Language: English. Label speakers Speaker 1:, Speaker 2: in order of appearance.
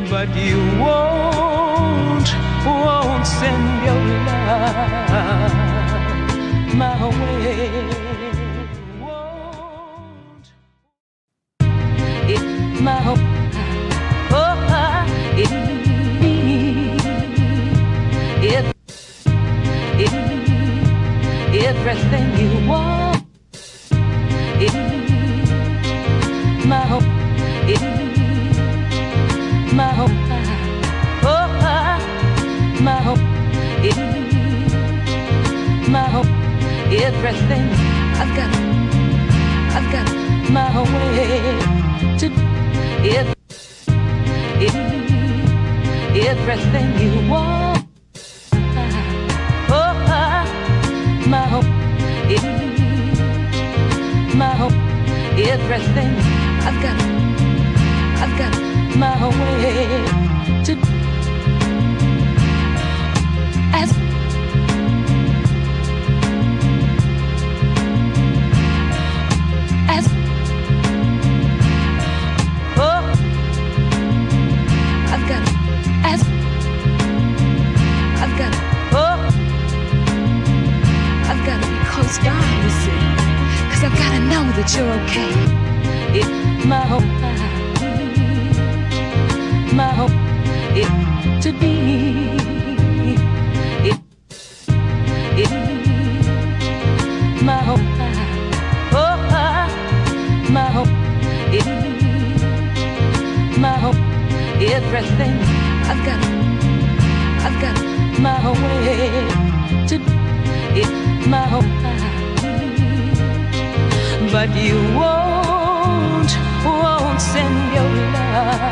Speaker 1: but you won't send your love my way. Won't it my everything you want. It my hope. It my hope. My hope. It my hope. Everything I've got my way to everything you want. My hope, my hope, everything I've got my way to as oh I've got as I've got oh I've got to be close down, you see, 'cause I've got to know that you're okay. It my hope it to be it my hope oh my hope it my hope everything I've got my way to it my hope, but you won't send your love